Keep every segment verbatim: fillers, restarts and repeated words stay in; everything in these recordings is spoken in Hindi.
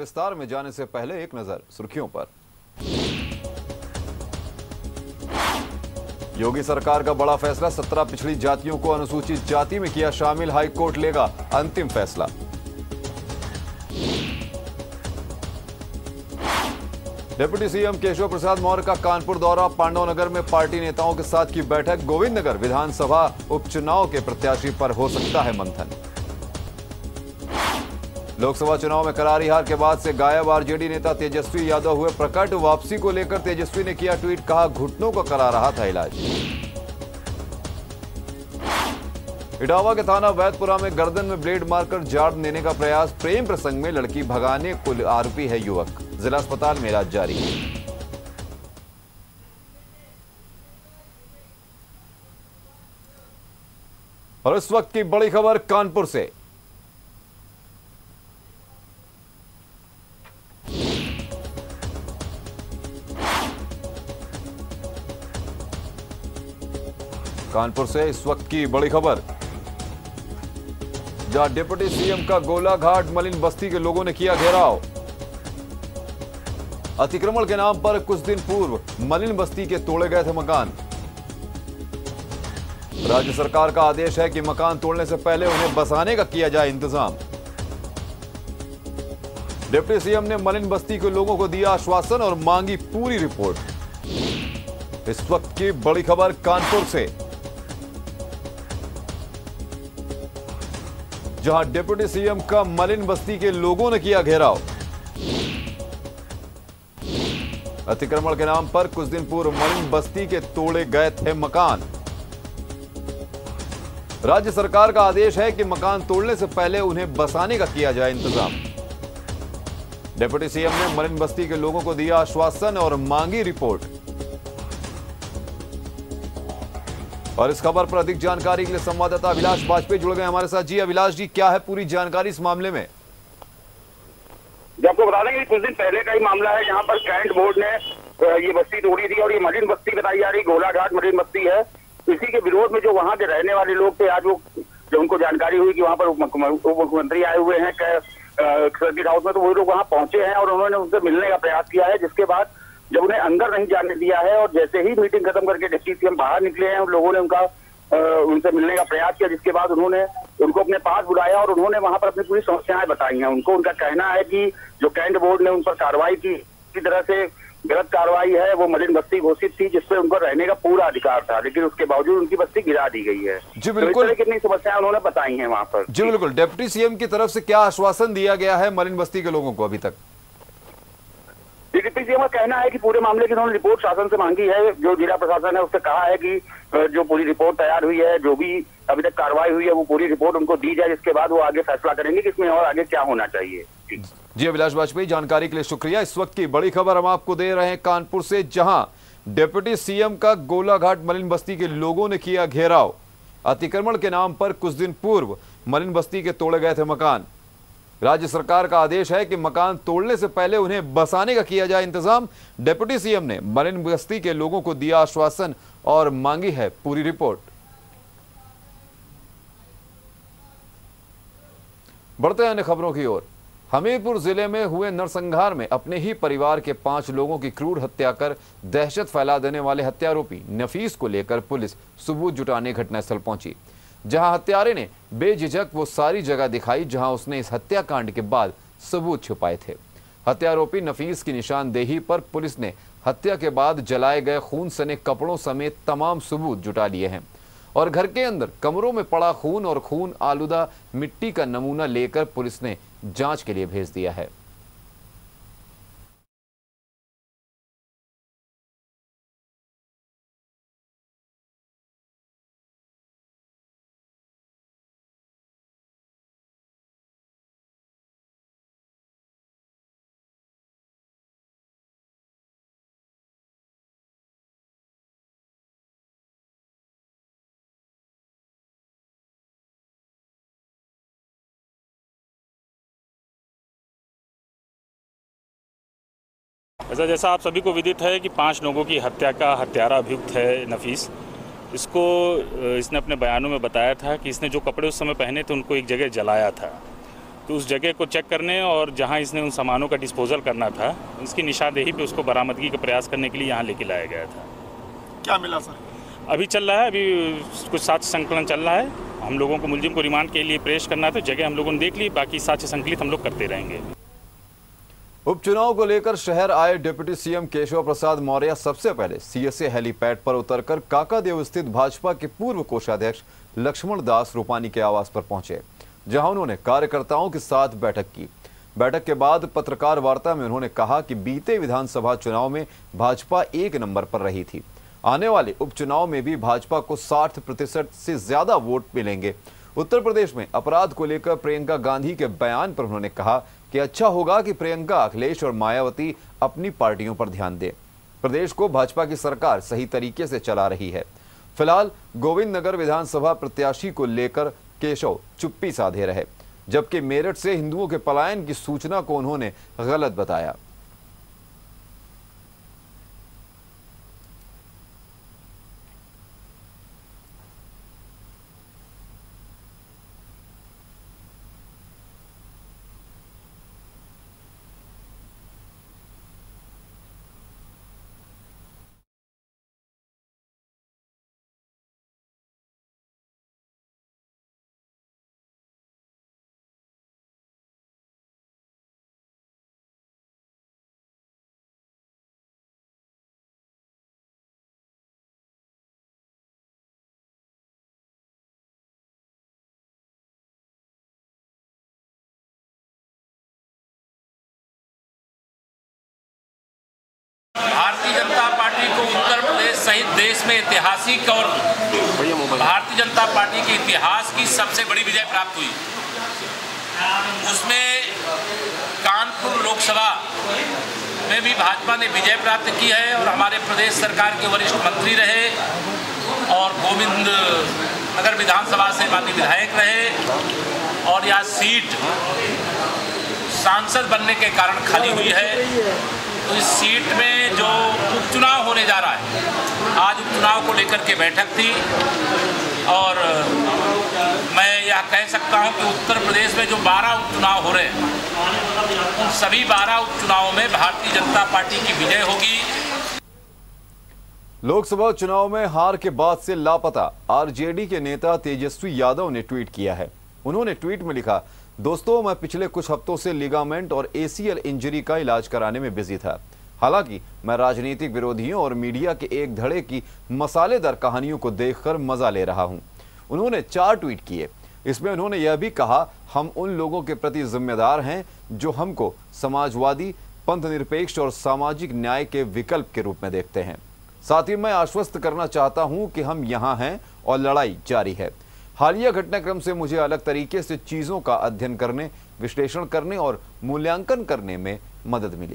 विस्तार में जाने से पहले एक नजर सुर्खियों पर। योगी सरकार का बड़ा फैसला, सत्रह पिछड़ी जातियों को अनुसूचित जाति में किया शामिल, हाई कोर्ट लेगा अंतिम फैसला। डिप्टी सीएम केशव प्रसाद मौर्य का कानपुर दौरा, पांडव नगर में पार्टी नेताओं के साथ की बैठक, गोविंद नगर विधानसभा उपचुनाव के प्रत्याशी पर हो सकता है मंथन। लोकसभा चुनाव में करारी हार के बाद से गायब आरजेडी नेता तेजस्वी यादव हुए प्रकट, वापसी को लेकर तेजस्वी ने किया ट्वीट, कहा घुटनों को करा रहा था इलाज। इटावा के थाना वैदपुरा में गर्दन में ब्लेड मारकर जान देने का प्रयास, प्रेम प्रसंग में लड़की भगाने को आरोपी है युवक, जिला अस्पताल में इलाज जारी। और इस वक्त की बड़ी खबर कानपुर से। कानपुर से इस वक्त की बड़ी खबर, जहां डिप्टी सीएम का गोलाघाट मलिन बस्ती के लोगों ने किया घेराव। अतिक्रमण के नाम पर कुछ दिन पूर्व मलिन बस्ती के तोड़े गए थे मकान। राज्य सरकार का आदेश है कि मकान तोड़ने से पहले उन्हें बसाने का किया जाए इंतजाम। डिप्टी सीएम ने मलिन बस्ती के लोगों को दिया आश्वासन और मांगी पूरी रिपोर्ट। इस वक्त की बड़ी खबर कानपुर से, जहां डिप्टी सीएम का मलिन बस्ती के लोगों ने किया घेराव। अतिक्रमण के नाम पर कुछ दिन पूर्व मलिन बस्ती के तोड़े गए थे मकान। राज्य सरकार का आदेश है कि मकान तोड़ने से पहले उन्हें बसाने का किया जाए इंतजाम। डिप्टी सीएम ने मलिन बस्ती के लोगों को दिया आश्वासन और मांगी रिपोर्ट। और इस खबर पर अधिक जानकारी के लिए संवाददाता अभिलाष बाजपेयी जुड़ गए हमारे साथ। जी अभिलाष जी, क्या है पूरी जानकारी इस मामले में? आपको बता दें कि कुछ दिन पहले का ही मामला है, जहां पर कैंट बोर्ड ने ये बस्ती तोड़ी थी और ये मलिन बस्ती बताई जा रही, गोलाघाट मलिन बस्ती है। इसी के विरोध में जो वहां के रहने वाले लोग थे, आज वो जब उनको जानकारी हुई कि वहां पर उप मुख्यमंत्री आए हुए हैं सर्किट हाउस में, तो वो लोग वहां पहुंचे हैं और उन्होंने उनसे मिलने का प्रयास किया है। जिसके बाद जब उन्हें अंदर नहीं जाने दिया है और जैसे ही मीटिंग खत्म करके डिप्टी सीएम बाहर निकले हैं, उन लोगों ने उनका उनसे मिलने का प्रयास किया। जिसके बाद उन्होंने उनको अपने पास बुलाया और उन्होंने वहां पर अपनी पूरी समस्याएं बताई हैं उनको। उनका कहना है कि जो कैंट बोर्ड ने उन पर कार्रवाई की, इसी तरह से गलत कार्रवाई है, वो मलिन बस्ती घोषित थी जिसपे उनको रहने का पूरा अधिकार था, लेकिन उसके बावजूद उनकी बस्ती गिरा दी गई है। जी बिल्कुल, तो कितनी समस्याएं उन्होंने बताई हैं वहां पर। जी बिल्कुल, डिप्टी सीएम की तरफ से क्या आश्वासन दिया गया है मलिन बस्ती के लोगों को अभी तक? डिप्टी सीएम का कहना है कि पूरे मामले की उन्होंने रिपोर्ट शासन से मांगी है। जो जिला प्रशासन है उससे कहा है कि जो पूरी रिपोर्ट तैयार हुई है, जो भी अभी तक कार्रवाई हुई है, वो पूरी रिपोर्ट उनको दी जाए, जिसके बाद वो आगे फैसला करेंगे कि इसमें और आगे क्या होना चाहिए। जी अभिलाष बाजपेयी, जानकारी के लिए शुक्रिया। इस वक्त की बड़ी खबर हम आपको दे रहे हैं कानपुर से, जहां डिप्टी सीएम का गोलाघाट मलिन बस्ती के लोगों ने किया घेराव। अतिक्रमण के नाम पर कुछ दिन पूर्व मलिन बस्ती के तोड़े गए थे मकान। राज्य सरकार का आदेश है कि मकान तोड़ने से पहले उन्हें बसाने का किया जाए इंतजाम। डिप्टी सीएम ने मलिन बस्ती के लोगों को दिया आश्वासन और मांगी है पूरी रिपोर्ट। बढ़ते हैं अन्य खबरों की ओर। हमीरपुर जिले में हुए नरसंहार में अपने ही परिवार के पांच लोगों की क्रूर हत्या कर दहशत फैला देने वाले हत्यारोपी नफीस को लेकर पुलिस सबूत जुटाने घटनास्थल पहुंची, जहां हत्यारे ने बेझिझक वो सारी जगह दिखाई जहां उसने इस हत्याकांड के बाद सबूत छुपाए थे। हत्यारोपी नफीस की निशानदेही पर पुलिस ने हत्या के बाद जलाए गए खून सने कपड़ों समेत तमाम सबूत जुटा लिए हैं और घर के अंदर कमरों में पड़ा खून और खून आलूदा मिट्टी का नमूना लेकर पुलिस ने जांच के लिए भेज दिया है। ऐसा जैसा आप सभी को विदित है कि पांच लोगों की हत्या का हत्यारा अभियुक्त है नफीस। इसको इसने अपने बयानों में बताया था कि इसने जो कपड़े उस समय पहने थे उनको एक जगह जलाया था तो उस जगह को चेक करने और जहां इसने उन सामानों का डिस्पोजल करना था, इसकी निशानदेही पे उसको बरामदगी का प्रयास करने के लिए यहाँ लेके लाया गया था। क्या मिला सर? अभी चल रहा है, अभी कुछ साक्ष्य संकलन चल रहा है। हम लोगों को मुलजिम को रिमांड के लिए पेश करना है, तो जगह हम लोगों ने देख ली, बाकी साक्ष्य संकलित हम लोग करते रहेंगे। उपचुनाव को लेकर शहर आए डिप्टी सीएम केशव प्रसाद मौर्य सबसे पहले सीएसए हेलीपैड पर उतरकर काकादेव स्थित भाजपा के पूर्व कोषाध्यक्ष लक्ष्मण दास रूपानी के आवास पर पहुंचे, जहां उन्होंने कार्यकर्ताओं के साथ बैठक की। बैठक के बाद पत्रकार वार्ता में उन्होंने कहा कि बीते विधानसभा चुनाव में भाजपा एक नंबर पर रही थी। आने वाले उपचुनाव में भी भाजपा को साठ प्रतिशत से ज्यादा वोट मिलेंगे। उत्तर प्रदेश में अपराध को लेकर प्रियंका गांधी के बयान पर उन्होंने कहा कि अच्छा होगा कि प्रियंका, अखिलेश और मायावती अपनी पार्टियों पर ध्यान दें। प्रदेश को भाजपा की सरकार सही तरीके से चला रही है। फिलहाल गोविंद नगर विधानसभा प्रत्याशी को लेकर केशव चुप्पी साधे रहे, जबकि मेरठ से हिंदुओं के पलायन की सूचना को उन्होंने गलत बताया। भारतीय जनता पार्टी को उत्तर प्रदेश सहित देश में ऐतिहासिक और भारतीय जनता पार्टी के इतिहास की सबसे बड़ी विजय प्राप्त हुई। उसमें कानपुर लोकसभा में भी भाजपा ने विजय प्राप्त की है और हमारे प्रदेश सरकार के वरिष्ठ मंत्री रहे और गोविंद नगर विधानसभा से माननीय विधायक रहे और यह सीट सांसद बनने के कारण खाली हुई है। तो इस सीट में जो उपचुनाव होने जा रहा है, आज उपचुनाव को लेकर के बैठक थी और मैं यह कह सकता हूं कि उत्तर प्रदेश में जो बारह उपचुनाव हो रहे हैं, उन सभी बारह उपचुनावों में भारतीय जनता पार्टी की विजय होगी। लोकसभा चुनाव में हार के बाद से लापता आरजेडी के नेता तेजस्वी यादव ने ट्वीट किया है। उन्होंने ट्वीट में लिखा, दोस्तों मैं पिछले कुछ हफ्तों से लिगामेंट और एसीएल इंजरी का इलाज कराने में बिजी था। हालांकि मैं राजनीतिक विरोधियों और मीडिया के एक धड़े की मसालेदार कहानियों को देखकर मजा ले रहा हूं। उन्होंने चार ट्वीट किए। इसमें उन्होंने यह भी कहा, हम उन लोगों के प्रति जिम्मेदार हैं जो हमको समाजवादी, पंथ निरपेक्ष और सामाजिक न्याय के विकल्प के रूप में देखते हैं। साथ ही मैं आश्वस्त करना चाहता हूं कि हम यहां हैं और लड़ाई जारी है। हालिया घटनाक्रम से मुझे अलग तरीके से चीजों का अध्ययन करने, विश्लेषण करने और मूल्यांकन करने में मदद मिली।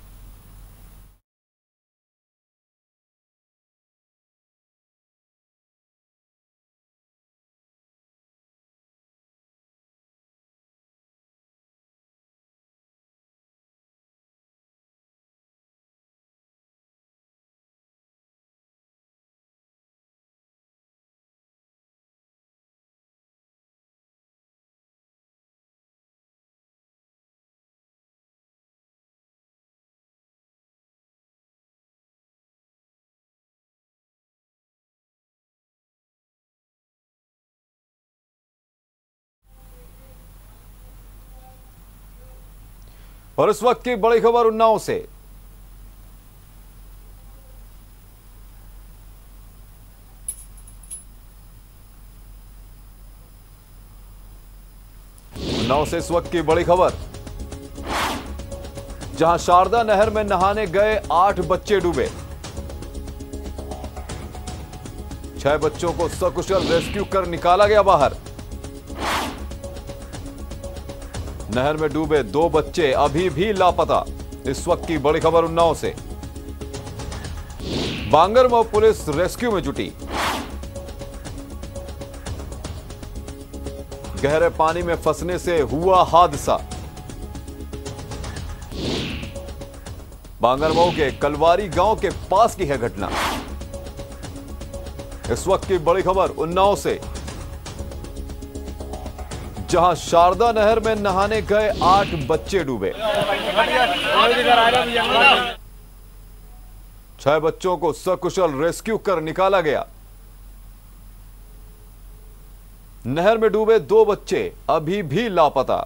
और इस वक्त की बड़ी खबर उन्नाव से। उन्नाव से इस वक्त की बड़ी खबर, जहां शारदा नहर में नहाने गए आठ बच्चे डूबे। छह बच्चों को सकुशल रेस्क्यू कर निकाला गया बाहर। नहर में डूबे दो बच्चे अभी भी लापता। इस वक्त की बड़ी खबर उन्नाव से। बांगरमऊ पुलिस रेस्क्यू में जुटी। गहरे पानी में फंसने से हुआ हादसा। बांगरमऊ के कलवारी गांव के पास की है घटना। इस वक्त की बड़ी खबर उन्नाव से, जहां शारदा नहर में नहाने गए आठ बच्चे डूबे। छह बच्चों को सकुशल रेस्क्यू कर निकाला गया। नहर में डूबे दो बच्चे अभी भी लापता।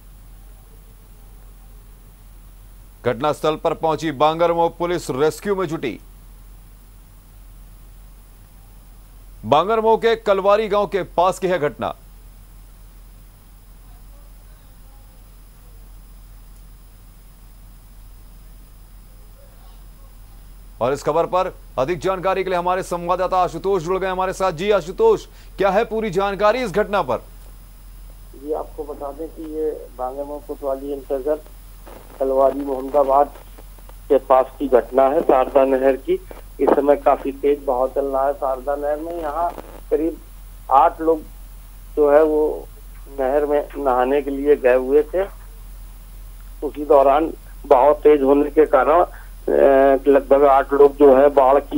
घटनास्थल पर पहुंची बांगरमऊ पुलिस रेस्क्यू में जुटी। बांगरमऊ के कलवारी गांव के पास की है घटना। और इस खबर पर अधिक जानकारी के लिए हमारे संवाददाता आशुतोष जुड़ गए हमारे साथ। जी आशुतोष, क्या है पूरी जानकारी इस घटना पर? जी आपको बता दें कि ये बांगरमऊ कोतवाली अंतर्गत कलवारी मोहम्मदाबाद के पास की घटना है, शारदा नहर की। इस समय काफी तेज बहाव चल रहा है शारदा नहर में। यहाँ करीब आठ लोग जो है वो नहर में नहाने के लिए गए हुए थे। उसी दौरान बहाव तेज होने के कारण लगभग आठ लोग जो है बाढ़ की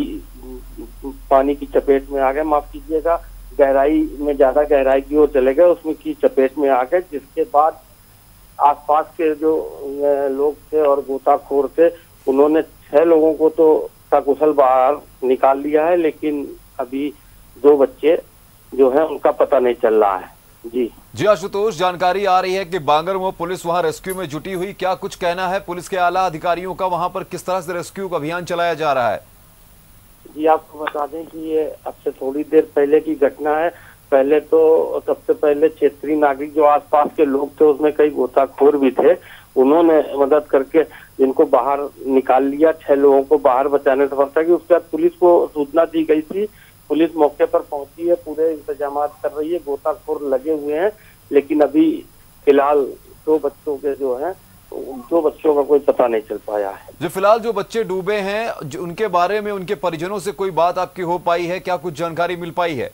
पानी की चपेट में आ गए। माफ कीजिएगा, गहराई में ज्यादा गहराई की ओर चले गए, उसमें की चपेट में आ गए। जिसके बाद आसपास के जो लोग थे और गोताखोर थे, उन्होंने छह लोगों को तो सकुशल बाहर निकाल लिया है, लेकिन अभी दो बच्चे जो है उनका पता नहीं चल रहा है। जी जी आशुतोष, जानकारी आ रही है कि बांगरमऊ पुलिस वहां रेस्क्यू में जुटी हुई। क्या कुछ कहना है पुलिस के आला अधिकारियों का, वहां पर किस तरह से रेस्क्यू का अभियान चलाया जा रहा है? जी आपको बता दें कि ये अब से थोड़ी देर पहले की घटना है। पहले तो सबसे पहले क्षेत्रीय नागरिक जो आसपास के लोग थे, उसमें कई गोताखोर भी थे, उन्होंने मदद करके जिनको बाहर निकाल लिया। छह लोगों को बाहर बचाने सफलता की। उसके बाद पुलिस को सूचना दी गई थी, पुलिस मौके पर पहुंची है, पूरे इंतजाम कर रही है, गोताखोर लगे हुए हैं। लेकिन अभी फिलहाल दो बच्चों के जो है दो बच्चों का कोई पता नहीं चल पाया है। जो फिलहाल जो बच्चे डूबे हैं, जो उनके बारे में उनके परिजनों से कोई बात आपकी हो पाई है? क्या कुछ जानकारी मिल पाई है?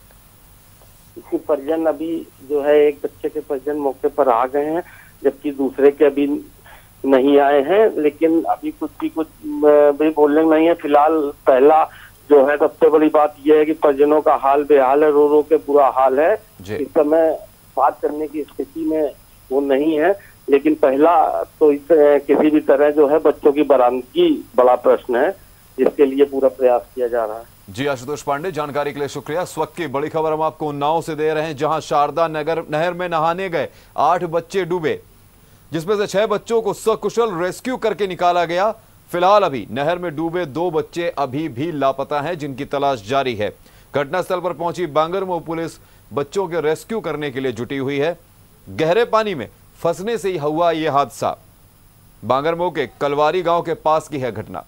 इसके परिजन अभी जो है एक बच्चे के परिजन मौके पर आ गए हैं, जबकि दूसरे के अभी नहीं आए हैं। लेकिन अभी कुछ भी कुछ भी बोलने नहीं है। फिलहाल पहला जो है सबसे बड़ी बात यह है कि परिजनों का हाल बेहाल है, रो रो के बुरा हाल है। इस समय बात करने की स्थिति में वो नहीं है। लेकिन पहला तो इस किसी भी तरह जो है बच्चों की बरामदगी बड़ा प्रश्न है, जिसके लिए पूरा प्रयास किया जा रहा है। जी आशुतोष पांडे, जानकारी के लिए शुक्रिया। इस वक्त की बड़ी खबर हम आपको उन्नाव से दे रहे हैं, जहां शारदा नगर नहर में नहाने गए आठ बच्चे डूबे, जिसमें से छह बच्चों को सकुशल रेस्क्यू करके निकाला गया। फिलहाल अभी नहर में डूबे दो बच्चे अभी भी लापता हैं, जिनकी तलाश जारी है। घटनास्थल पर पहुंची बांगरमऊ पुलिस बच्चों के रेस्क्यू करने के लिए जुटी हुई है। गहरे पानी में फंसने से ही हुआ यह हादसा। बांगरमऊ के कलवारी गांव के पास की है घटना।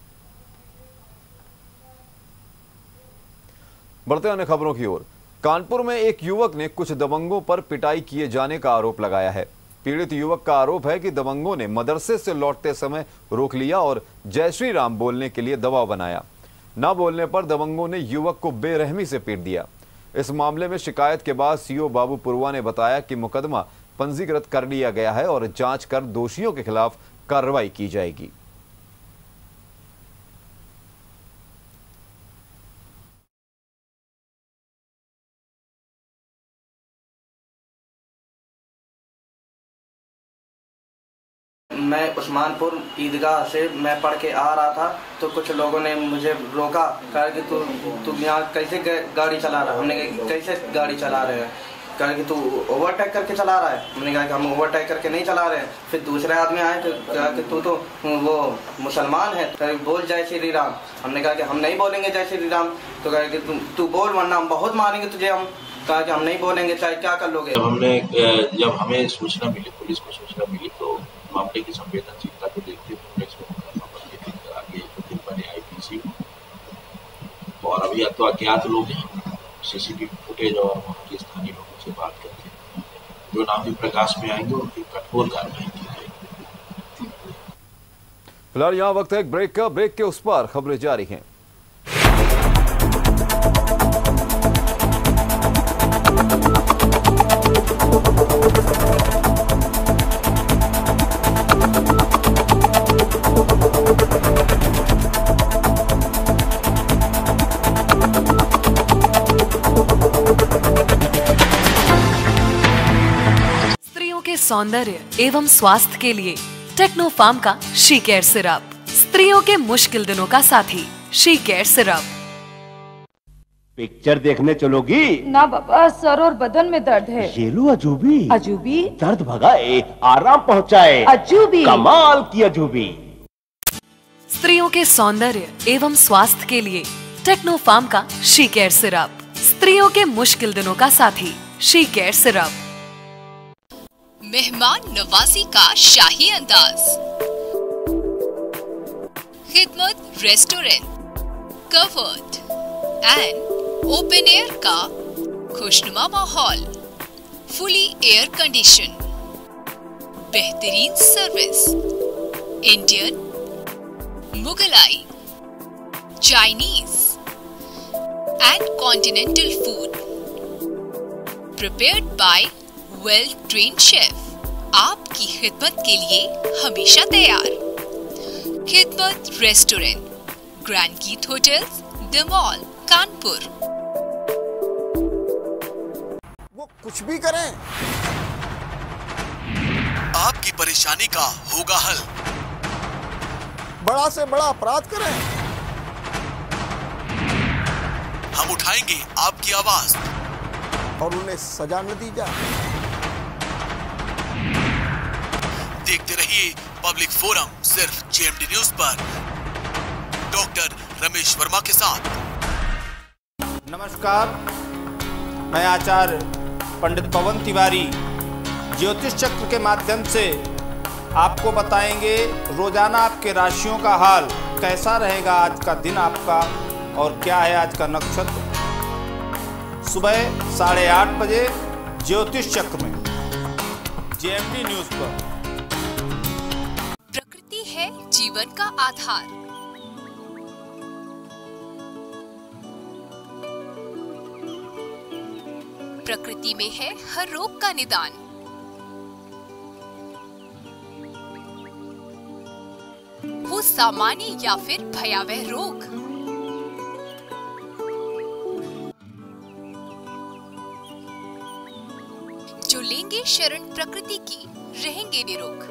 बढ़ते अन्य खबरों की ओर। कानपुर में एक युवक ने कुछ दबंगों पर पिटाई किए जाने का आरोप लगाया है। पीड़ित युवक का आरोप है कि दबंगों ने मदरसे से लौटते समय रोक लिया और जय श्री राम बोलने के लिए दबाव बनाया। न बोलने पर दबंगों ने युवक को बेरहमी से पीट दिया। इस मामले में शिकायत के बाद सीओ बाबू पुरवा ने बताया कि मुकदमा पंजीकृत कर लिया गया है और जांच कर दोषियों के खिलाफ कार्रवाई की जाएगी। मैं उस्मानपुर ईदगाह से मैं पढ़ के आ रहा था, तो कुछ लोगों ने मुझे रोका, कहा कि तू तू यहाँ कैसे गाड़ी चला रहा है। हमने कहा कैसे गाड़ी चला रहे हैं, कहा कि तू ओवरटेक करके चला रहा है। हमने कहा कि हम ओवरटेक करके नहीं चला रहे हैं। फिर दूसरे आदमी आए तो कहा कि तू तो वो मुसलमान है, कहा बोल जय श्री राम। हमने कहा कि हम नहीं बोलेंगे जय श्री राम। तो कहा कि तू तू बोल वरना हम बहुत मारेंगे तुझे। हम कहा कि हम नहीं बोलेंगे, चाहे क्या कर लोगे। जब हमने जब हमें सूचना मिली, पुलिस को सूचना मिली, तो मामले की संवेदनशीलता को देखते हुए आगे बने आई पी सी और अभी तो अज्ञात लोग हैं, सीसीटीवी फुटेज और वहाँ के स्थानीय लोगों से बात करके जो नाम भी प्रकाश में आएंगे उनकी कठोर कार्रवाई की जाएगी। फिलहाल यहाँ वक्त है एक ब्रेक का। ब्रेक के उस पार खबरें जारी हैं। सौंदर्य एवं स्वास्थ्य के लिए टेक्नो फार्म का शी केयर सिरप, स्त्रियों के मुश्किल दिनों का साथी शी केयर सिरप। पिक्चर देखने चलोगी? ना बाबा, सर और बदन में दर्द है। ये लो अजूबी। अजूबी? दर्द भगाए, आराम पहुँचाए। अजूबी? कमाल की अजूबी। स्त्रियों के सौंदर्य एवं स्वास्थ्य के लिए टेक्नो फार्म का शी केयर सिरप, स्त्रियों के मुश्किल दिनों का साथी शी केयर सिरप। मेहमान नवाजी का शाही अंदाज, Khidmat restaurant, covered and open air का खुशनुमा माहौल, फुली एयर कंडीशन, बेहतरीन service, Indian, Mughlai, Chinese and continental food prepared by well trained chef, आपकी खिदमत के लिए हमेशा तैयार। Khidmat restaurant, grand Geet hotels, the mall, Kanpur. वो कुछ भी करें, आपकी परेशानी का होगा हल। बड़ा से बड़ा अपराध करें, हम उठाएंगे आपकी आवाज और उन्हें सजा न दी जाए। देखते रहिए पब्लिक फोरम, सिर्फ जेएमडी न्यूज पर, डॉक्टर रमेश वर्मा के साथ। नमस्कार, मैं आचार्य पंडित पवन तिवारी ज्योतिष चक्र के माध्यम से आपको बताएंगे रोजाना आपके राशियों का हाल, कैसा रहेगा आज का दिन आपका और क्या है आज का नक्षत्र। सुबह साढ़े आठ बजे ज्योतिष चक्र में जेएमडी न्यूज पर। प्रकृति है जीवन का आधार, प्रकृति में है हर रोग का निदान। हो सामान्य या फिर भयावह रोग, जो लेंगे शरण प्रकृति की रहेंगे निरोग।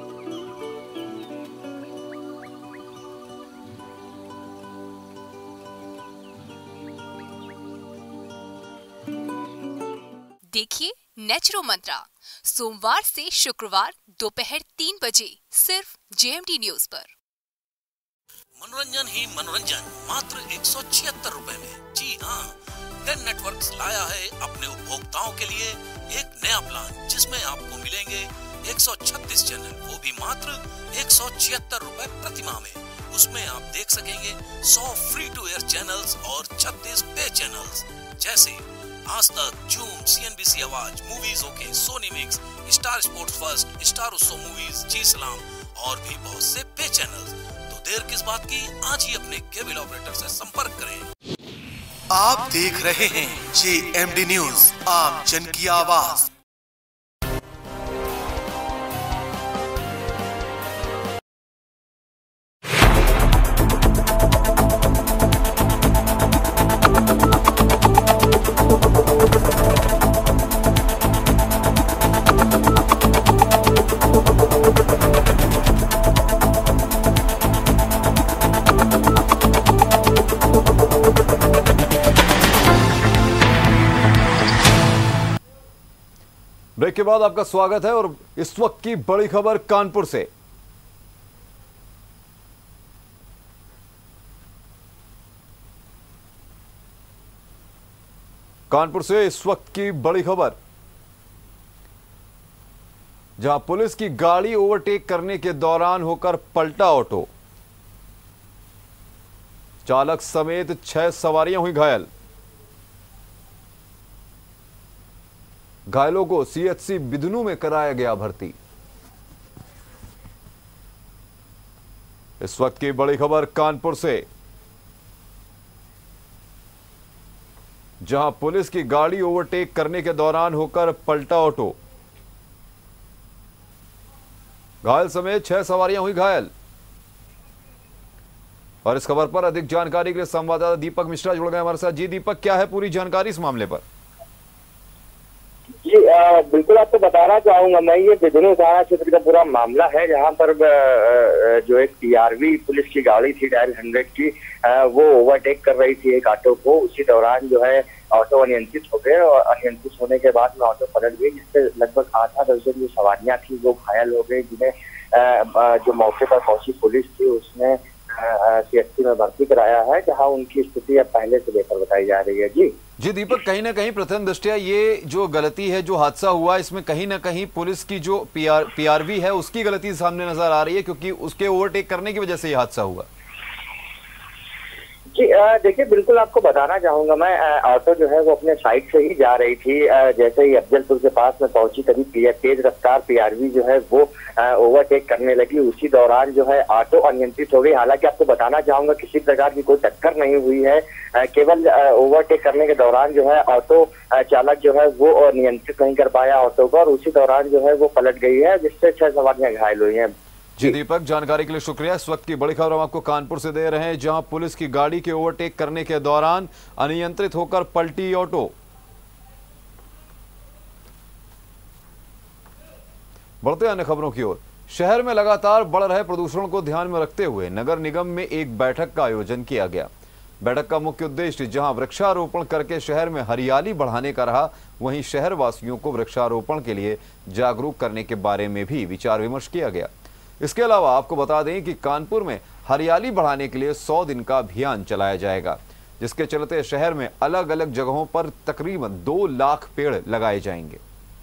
देखिए नेचुरो मंत्रा, सोमवार से शुक्रवार दोपहर तीन बजे सिर्फ जेएमडी न्यूज पर। मनोरंजन ही मनोरंजन मात्र एक सौ छिहत्तर रूपए में। जी हाँ, टेन नेटवर्क्स लाया है अपने उपभोक्ताओं के लिए एक नया प्लान, जिसमें आपको मिलेंगे एक सौ छत्तीस चैनल, वो भी मात्र एक सौ छिहत्तर रूपए प्रति माह में। उसमें आप देख सकेंगे सौ फ्री टू एयर चैनल्स और छत्तीस पे चैनल्स, जैसे Aaj Tak, Zoom, CNBC Awaaz, movies OK, Sony mix, star sports first, star Utsav movies, Zee Salaam और भी बहुत से पे चैनल्स। तो देर किस बात की, आज ही अपने केबल ऑपरेटर से संपर्क करें। आप देख रहे हैं जेएमडी न्यूज, आम जन की आवाज। ब्रेक के बाद आपका स्वागत है और इस वक्त की बड़ी खबर कानपुर से। कानपुर से इस वक्त की बड़ी खबर, जहां पुलिस की गाड़ी ओवरटेक करने के दौरान होकर पलटा ऑटो, चालक समेत छह सवारियां हुई घायल। घायलों को सीएचसी बिदनू में कराया गया भर्ती। इस वक्त की बड़ी खबर कानपुर से, जहां पुलिस की गाड़ी ओवरटेक करने के दौरान होकर पलटा ऑटो, घायल समेत छह सवारियां हुई घायल। और इस खबर पर अधिक जानकारी के लिए संवाददाता दीपक मिश्रा जुड़ गए हमारे साथ। जी दीपक, क्या है पूरी जानकारी इस मामले पर? जी आ, बिल्कुल आपको बताना चाहूंगा मैं, ये बिजनौर थाना क्षेत्र का पूरा मामला है, जहां पर आ, जो एक टीआरवी पुलिस की गाड़ी थी डायल हंड्रेड की, आ, वो ओवरटेक कर रही थी एक ऑटो को। उसी दौरान जो है ऑटो अनियंत्रित हो गए और अनियंत्रित होने के बाद में ऑटो पलट गई, जिससे लगभग आठ आठ दर्जन जो सवारियां थी वो घायल हो गई, जिन्हें जो मौके पर पहुंची पुलिस थी उसने सीएचसी में भर्ती कराया है, जहां उनकी स्थिति अब पहले से बेहतर बताई जा रही है। जी जी दीपक, कहीं ना कहीं प्रथम दृष्टया ये जो गलती है, जो हादसा हुआ, इसमें कहीं ना कहीं पुलिस की जो पीआर पीआरवी है उसकी गलती सामने नजर आ रही है, क्योंकि उसके ओवरटेक करने की वजह से ये हादसा हुआ। जी देखिए, बिल्कुल आपको बताना चाहूंगा मैं, ऑटो जो है वो अपने साइड से ही जा रही थी। जैसे ही अफजलपुर के पास में पहुंची तभी तेज रफ्तार पीआरवी जो है वो ओवरटेक करने लगी। उसी दौरान जो है ऑटो अनियंत्रित हो गई। हालांकि आपको बताना चाहूंगा किसी प्रकार की कोई टक्कर नहीं हुई है, केवल ओवरटेक करने के दौरान जो है ऑटो चालक जो है वो नियंत्रित नहीं कर पाया ऑटो को, और उसी दौरान जो है वो पलट गई है, जिससे छह सवारियां घायल हुई हैं। जी दीपक, जानकारी के लिए शुक्रिया। इस वक्त की बड़ी खबर हम आपको कानपुर से दे रहे हैं, जहां पुलिस की गाड़ी के ओवरटेक करने के दौरान अनियंत्रित होकर पलटी ऑटो। बढ़ते अन्य खबरों की ओर। शहर में लगातार बढ़ रहे प्रदूषण को ध्यान में रखते हुए नगर निगम में एक बैठक का आयोजन किया गया। बैठक का मुख्य उद्देश्य जहां वृक्षारोपण करके शहर में हरियाली बढ़ाने का रहा, वहीं शहर वासियों को वृक्षारोपण के लिए जागरूक करने के बारे में भी विचार विमर्श किया गया। इसके अलावा आपको बता दें कि कानपुर में हरियाली बढ़ाने के लिए सौ दिन का अभियान चलाया जाएगा, जिसके चलते शहर में अलग अलग जगहों पर तकरीबन दो लाख पेड़ लगाए जाएंगे।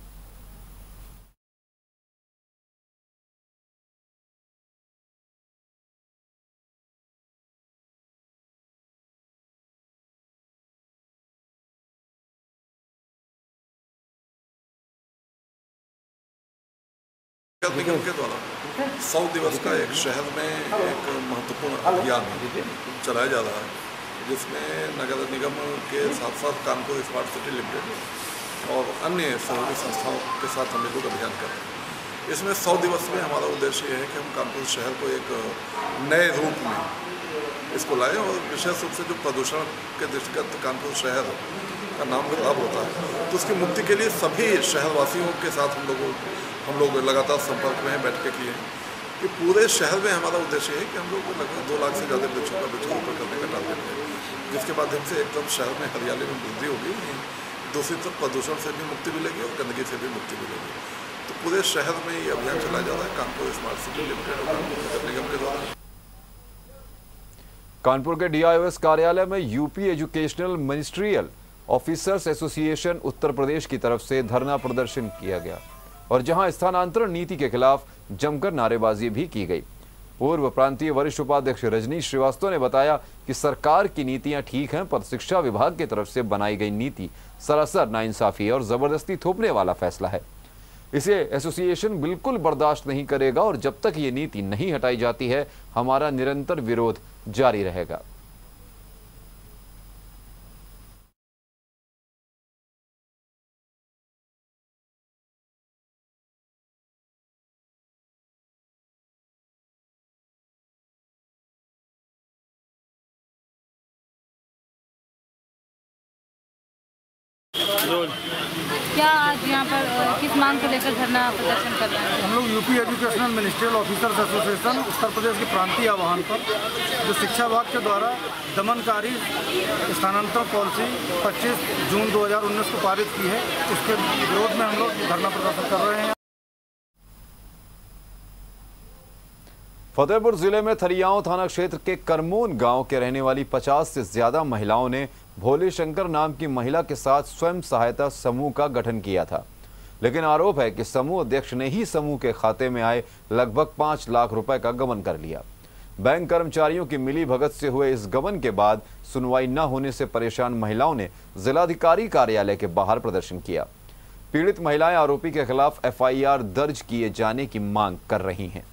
नगर निगम के द्वारा सौ दिवस का एक शहर में एक महत्वपूर्ण अभियान चलाया जा रहा है, जिसमें नगर निगम के साथ साथ कानपुर स्मार्ट सिटी लिमिटेड और अन्य सहयोगी संस्थाओं के साथ हम लोग अभियान कर रहे हैं। इसमें सौ दिवस में हमारा उद्देश्य यह है कि हम कानपुर शहर को एक नए रूप में इसको लाएं, और विशेष रूप से जो प्रदूषण के दृष्टिगत कानपुर शहर का नाम खराब होता है, तो उसकी मुक्ति के लिए सभी शहरवासियों के साथ हम लोगों हम लोग लगातार संपर्क में हैं, बैठकें की हैं कि पूरे शहर में हमारा उद्देश्य है कि हम लोग लगभग दो लाख से ज़्यादा वृक्षों का वृक्षारोपण करने का टारगेट है, जिसके माध्यम से एकदम शहर में हरियाली में वृद्धि होगी, दूसरी तरफ प्रदूषण से भी मुक्ति मिलेगी और गंदगी से भी मुक्ति मिलेगी। तो पूरे शहर में ये अभियान चलाया जा रहा है कानपुर स्मार्ट सिटी लिमिटेड और कानपुर नगर निगम के द्वारा। कानपुर के डीआईओएस कार्यालय में UP educational ministerial officers association Uttar Pradesh की तरफ से धरना प्रदर्शन किया गया, और जहां स्थानांतरण नीति के खिलाफ जमकर नारेबाजी भी की गई। पूर्व प्रांतीय वरिष्ठ उपाध्यक्ष रजनीश श्रीवास्तव ने बताया कि सरकार की नीतियां ठीक हैं, पर शिक्षा विभाग की तरफ से बनाई गई नीति सरासर नाइंसाफी और जबरदस्ती थोपने वाला फैसला है। इसे एसोसिएशन बिल्कुल बर्दाश्त नहीं करेगा, और जब तक ये नीति नहीं हटाई जाती है हमारा निरंतर विरोध जारी रहेगा। क्या आज यहाँ पर किस मांग को लेकर धरना प्रदर्शन कर रहे हैं? हम लोग UP educational ministerial officers association Uttar Pradesh के प्रांतीय आह्वान पर जो शिक्षा विभाग के द्वारा दमनकारी स्थानांतरण पॉलिसी पच्चीस जून दो हज़ार उन्नीस को पारित की है, उसके विरोध में हम लोग धरना प्रदर्शन कर रहे हैं। फतेहपुर जिले में थरियाओं थाना क्षेत्र के करमोन गांव के रहने वाली पचास से ज्यादा महिलाओं ने भोले शंकर नाम की महिला के साथ स्वयं सहायता समूह का गठन किया था, लेकिन आरोप है कि समूह अध्यक्ष ने ही समूह के खाते में आए लगभग पांच लाख रुपए का गबन कर लिया। बैंक कर्मचारियों की मिली भगत से हुए इस गबन के बाद सुनवाई न होने से परेशान महिलाओं ने जिलाधिकारी कार्यालय के बाहर प्रदर्शन किया। पीड़ित महिलाएं आरोपी के खिलाफ एफ आई आर दर्ज किए जाने की मांग कर रही हैं।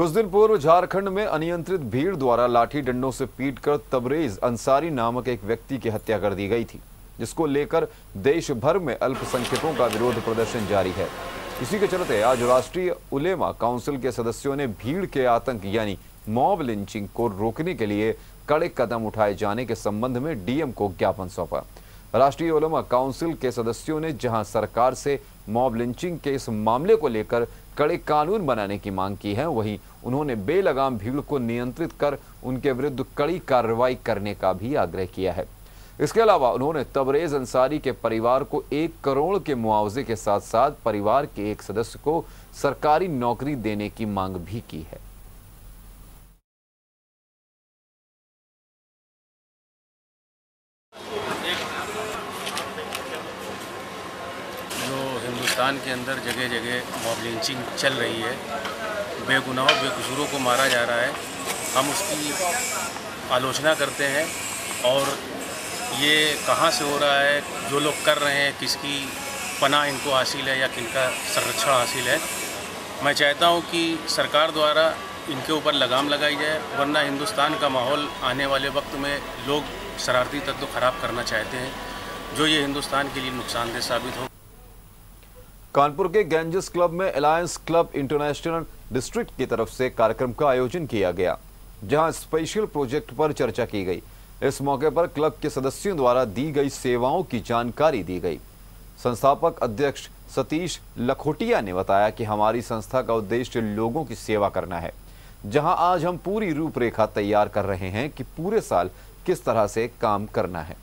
कुछ दिन पूर्व झारखंड में अनियंत्रित भीड़ द्वारा लाठी डंडों से पीटकर तबरेज अंसारी नामक एक व्यक्ति की हत्या कर दी गई थी, जिसको लेकर देश भर में अल्पसंख्यकों का विरोध प्रदर्शन जारी है। इसी के चलते आज राष्ट्रीय उलेमा काउंसिल के सदस्यों ने भीड़ के आतंक यानी मॉब लिंचिंग को रोकने के लिए कड़े कदम उठाए जाने के संबंध में डीएम को ज्ञापन सौंपा। राष्ट्रीय उलेमा काउंसिल के सदस्यों ने जहां सरकार से मॉब लिंचिंग के इस मामले को लेकर कड़े कानून बनाने की मांग की है, वहीं उन्होंने बेलगाम भीड़ को नियंत्रित कर उनके विरुद्ध कड़ी कार्रवाई करने का भी आग्रह किया है। इसके अलावा उन्होंने तबरेज अंसारी के परिवार को एक करोड़ के मुआवजे के साथ साथ परिवार के एक सदस्य को सरकारी नौकरी देने की मांग भी की है। हिंदुस्तान के अंदर जगह जगह मॉब लिंचिंग चल रही है, बेगुनाहों बेकसूरों को मारा जा रहा है। हम उसकी आलोचना करते हैं और ये कहाँ से हो रहा है, जो लोग कर रहे हैं किसकी पनाह इनको हासिल है या किनका संरक्षण हासिल है। मैं चाहता हूँ कि सरकार द्वारा इनके ऊपर लगाम लगाई जाए, वरना हिंदुस्तान का माहौल आने वाले वक्त में लोग शरारती तत्व खराब करना चाहते हैं, जो ये हिंदुस्तान के लिए नुकसानदेह साबित हो। कानपुर के गैंजेस क्लब में अलायंस क्लब इंटरनेशनल डिस्ट्रिक्ट की तरफ से कार्यक्रम का आयोजन किया गया, जहां स्पेशल प्रोजेक्ट पर चर्चा की गई। इस मौके पर क्लब के सदस्यों द्वारा दी गई सेवाओं की जानकारी दी गई। संस्थापक अध्यक्ष सतीश लखोटिया ने बताया कि हमारी संस्था का उद्देश्य लोगों की सेवा करना है, जहां आज हम पूरी रूपरेखा तैयार कर रहे हैं कि पूरे साल किस तरह से काम करना है।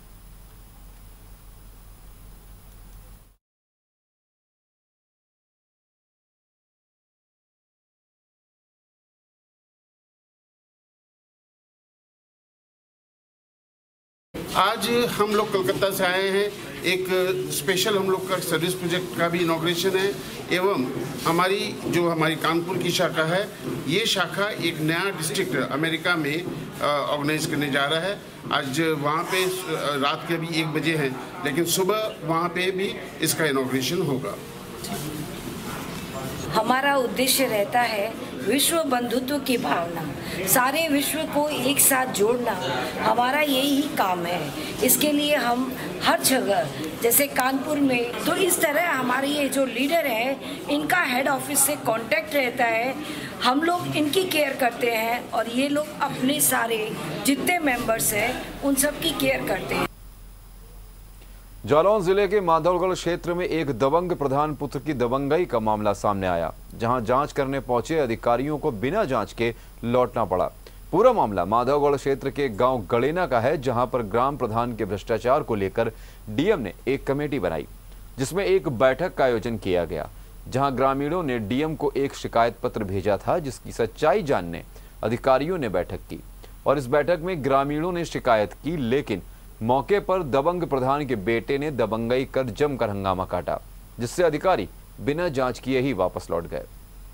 आज हम लोग कलकत्ता से आए हैं, एक स्पेशल हम लोग का सर्विस प्रोजेक्ट का भी इनॉग्रेशन है, एवं हमारी जो हमारी कानपुर की शाखा है, ये शाखा एक नया डिस्ट्रिक्ट अमेरिका में ऑर्गेनाइज करने जा रहा है। आज वहाँ पे रात के अभी एक बजे हैं, लेकिन सुबह वहाँ पे भी इसका इनॉग्रेशन होगा। हमारा उद्देश्य रहता है विश्व बंधुत्व की भावना, सारे विश्व को एक साथ जोड़ना, हमारा यही काम है। इसके लिए हम हर जगह, जैसे कानपुर में, तो इस तरह हमारे ये जो लीडर हैं, इनका हेड ऑफिस से कांटेक्ट रहता है, हम लोग इनकी केयर करते हैं और ये लोग अपने सारे जितने मेंबर्स हैं उन सब की केयर करते हैं। जालौन जिले के माधवगढ़ क्षेत्र में एक दबंग प्रधान पुत्र की दबंगई का मामला सामने आया, जहां जांच करने पहुंचे अधिकारियों को बिना जांच के लौटना पड़ा। पूरा मामला माधवगढ़ क्षेत्र के गांव गड़ेना का है, जहां पर ग्राम प्रधान के भ्रष्टाचार को लेकर डीएम ने एक कमेटी बनाई, जिसमें एक बैठक का आयोजन किया गया, जहां ग्रामीणों ने डीएम को एक शिकायत पत्र भेजा था, जिसकी सच्चाई जानने अधिकारियों ने बैठक की और इस बैठक में ग्रामीणों ने शिकायत की, लेकिन मौके पर दबंग प्रधान के बेटे ने दबंगई कर जमकर हंगामा काटा, जिससे अधिकारी बिना जांच किए ही वापस लौट गए।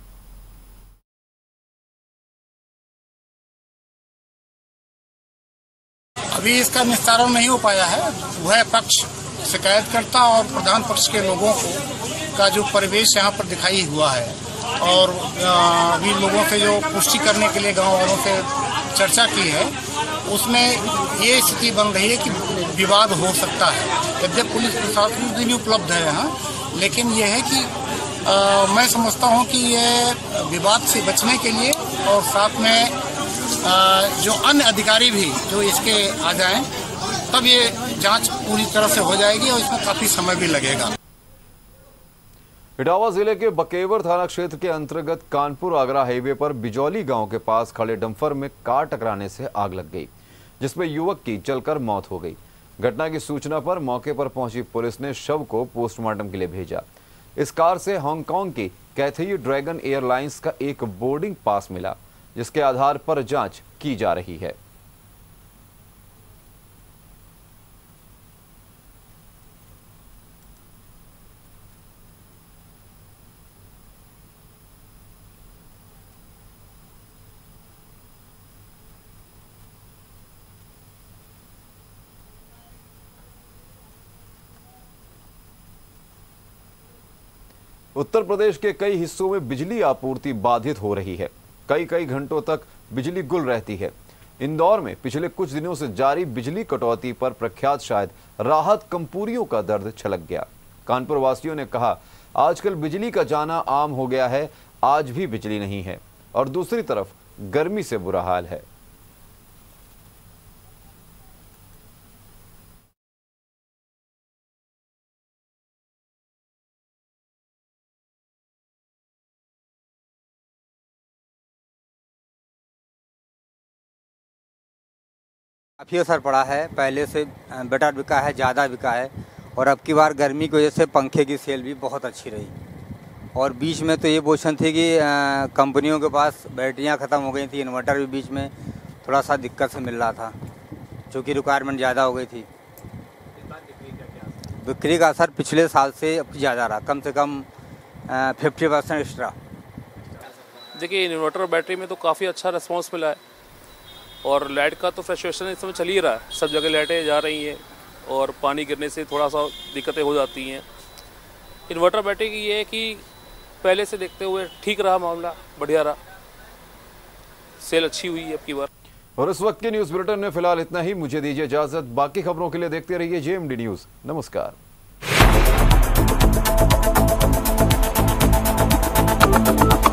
अभी इसका निस्तारण नहीं हो पाया है। वह पक्ष शिकायतकर्ता और प्रधान पक्ष के लोगों को का जो परिवेश यहाँ पर दिखाई हुआ है, और अभी लोगों से जो पुष्टि करने के लिए गांव वालों से चर्चा की है, उसमें ये स्थिति बन रही है कि विवाद हो सकता है। यद्यप पुलिस प्रशासन भी उपलब्ध है यहाँ, लेकिन यह है कि आ, मैं समझता हूँ कि ये विवाद से बचने के लिए और साथ में आ, जो अन्य अधिकारी भी जो इसके आ जाएं, तब ये जांच पूरी तरह से हो जाएगी और इसमें काफ़ी समय भी लगेगा। इटावा जिले के बकेवर थाना क्षेत्र के अंतर्गत कानपुर आगरा हाईवे पर बिजौली गांव के पास खड़े डंपर में कार टकराने से आग लग गई, जिसमें युवक की जलकर मौत हो गई। घटना की सूचना पर मौके पर पहुंची पुलिस ने शव को पोस्टमार्टम के लिए भेजा। इस कार से हांगकांग की कैथी ड्रैगन एयरलाइंस का एक बोर्डिंग पास मिला, जिसके आधार पर जांच की जा रही है। उत्तर प्रदेश के कई हिस्सों में बिजली आपूर्ति बाधित हो रही है। कई कई घंटों तक बिजली गुल रहती है। इंदौर में पिछले कुछ दिनों से जारी बिजली कटौती पर प्रख्यात शायद राहत कंपूरियों का दर्द छलक गया। कानपुर वासियों ने कहा, आजकल बिजली का जाना आम हो गया है, आज भी बिजली नहीं है और दूसरी तरफ गर्मी से बुरा हाल है। काफ़ी असर पड़ा है, पहले से बेटर बिका है, ज़्यादा बिका है और अब की बार गर्मी की वजह से पंखे की सेल भी बहुत अच्छी रही। और बीच में तो ये पोजीशन थी कि कंपनियों के पास बैटरियां ख़त्म हो गई थी, इन्वर्टर भी बीच में थोड़ा सा दिक्कत से मिल रहा था क्योंकि रिक्वायरमेंट ज़्यादा हो गई थी। बिक्री का असर पिछले साल से अब ज़्यादा रहा, कम से कम फिफ्टी परसेंट एक्स्ट्रा। देखिए, इन्वर्टर और बैटरी में तो काफ़ी अच्छा रिस्पॉन्स मिला है और लाइट का तो फ्लक्चुएशन इस समय चल ही रहा है, सब जगह लाइटें जा रही हैं और पानी गिरने से थोड़ा सा दिक्कतें हो जाती हैं। इन्वर्टर बैटरी की ये है कि पहले से देखते हुए ठीक रहा मामला, बढ़िया रहा, सेल अच्छी हुई है अब की बार। और इस वक्त के न्यूज़ बुलेटिन में फिलहाल इतना ही। मुझे दीजिए इजाजत, बाकी खबरों के लिए देखते रहिए जेएमडी न्यूज़। नमस्कार।